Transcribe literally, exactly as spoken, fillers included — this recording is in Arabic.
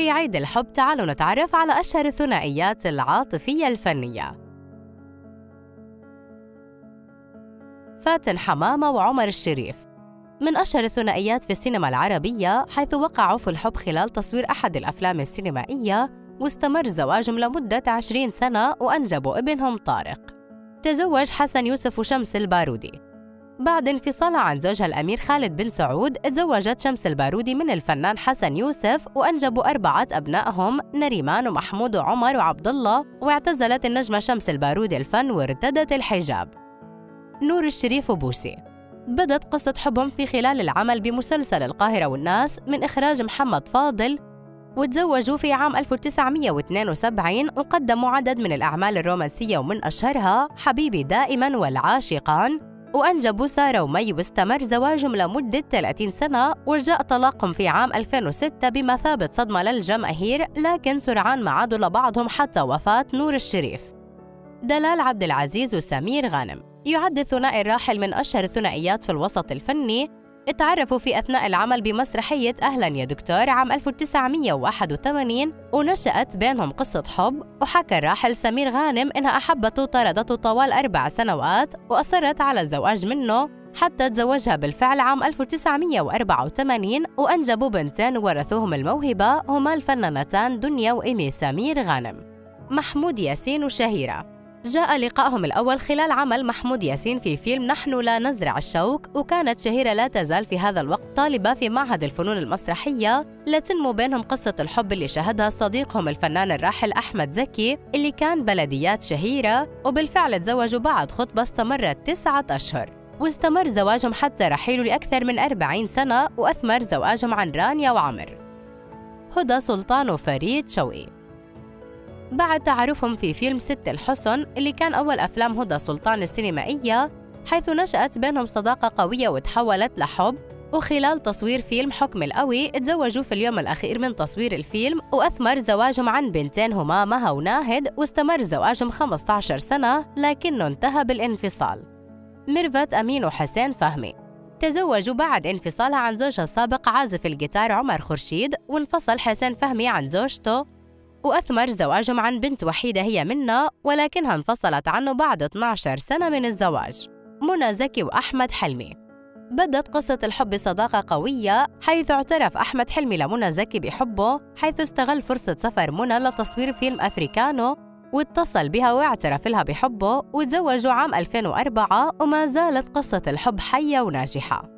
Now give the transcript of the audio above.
في عيد الحب تعالوا نتعرف على أشهر الثنائيات العاطفية الفنية. فاتن حمامة وعمر الشريف من أشهر الثنائيات في السينما العربية، حيث وقعوا في الحب خلال تصوير أحد الأفلام السينمائية، واستمر زواجهم لمدة عشرين سنة وأنجبوا ابنهم طارق. تزوج حسن يوسف وشمس البارودي. بعد انفصالها عن زوجها الأمير خالد بن سعود، تزوجت شمس البارودي من الفنان حسن يوسف، وأنجبوا أربعة أبنائهم نريمان ومحمود وعمر وعبد الله. واعتزلت النجمة شمس البارودي الفن وارتدت الحجاب. نور الشريف وبوسي. بدت قصة حبهم في خلال العمل بمسلسل القاهرة والناس من إخراج محمد فاضل، وتزوجوا في عام ألف وتسعمئة واثنين وسبعين، وقدموا عدد من الأعمال الرومانسية ومن أشهرها حبيبي دائماً والعاشقان. وأنجبوا سارة ومي، واستمر زواجهم لمدة ثلاثين سنة، وجاء طلاقهم في عام ألفين وستة بمثابة صدمة للجماهير، لكن سرعان ما عادوا لبعضهم حتى وفاة نور الشريف. دلال عبد العزيز وسمير غانم. يعد الثنائي الراحل من أشهر الثنائيات في الوسط الفني. اتعرفوا في أثناء العمل بمسرحية أهلاً يا دكتور عام ألف وتسعمئة وواحد وثمانين، ونشأت بينهم قصة حب. وحكى الراحل سمير غانم إنها أحبته وطاردته طوال أربع سنوات، وأصرت على الزواج منه حتى تزوجها بالفعل عام ألف وتسعمئة وأربعة وثمانين، وأنجبوا بنتين ورثوهم الموهبة، هما الفنانتان دنيا وإيمي سمير غانم. محمود ياسين وشهيرة. جاء لقائهم الأول خلال عمل محمود ياسين في فيلم نحن لا نزرع الشوك، وكانت شهيرة لا تزال في هذا الوقت طالبة في معهد الفنون المسرحية، لتنمو بينهم قصة الحب اللي شهدها صديقهم الفنان الراحل أحمد زكي، اللي كان بلديات شهيرة. وبالفعل تزوجوا بعد خطبة استمرت تسعة أشهر، واستمر زواجهم حتى رحيله لأكثر من أربعين سنة، وأثمر زواجهم عن رانيا وعمر. هدى سلطان وفريد شوقي. بعد تعارفهم في فيلم ست الحسن، اللي كان أول أفلام هدى سلطان السينمائية، حيث نشأت بينهم صداقة قوية وتحولت لحب. وخلال تصوير فيلم حكم القوي تزوجوا في اليوم الأخير من تصوير الفيلم، وأثمر زواجهم عن بنتين هما مها وناهد، واستمر زواجهم خمسة عشر سنة، لكنه انتهى بالانفصال. ميرفت أمين وحسين فهمي. تزوجوا بعد انفصالها عن زوجها السابق عازف الجيتار عمر خورشيد، وانفصل حسين فهمي عن زوجته، وأثمر زواجهم عن بنت وحيدة هي منى، ولكنها انفصلت عنه بعد اثنتي عشرة سنة من الزواج. منى زكي وأحمد حلمي. بدت قصة الحب بصداقة قوية، حيث اعترف أحمد حلمي لمنى زكي بحبه، حيث استغل فرصة سفر منى لتصوير فيلم أفريكانو، واتصل بها واعترف لها بحبه، وتزوجوا عام ألفين وأربعة، وما زالت قصة الحب حية وناجحة.